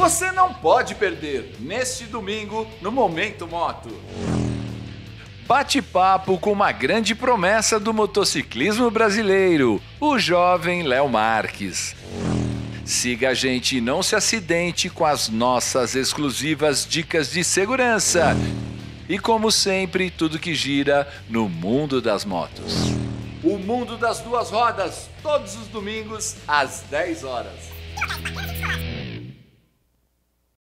você não pode perder neste domingo no Momento Moto. Bate-papo com uma grande promessa do motociclismo brasileiro, o jovem Léo Marques. Siga a gente e não se acidente com as nossas exclusivas dicas de segurança. E como sempre, tudo que gira no mundo das motos. O mundo das duas rodas, todos os domingos às 10 horas.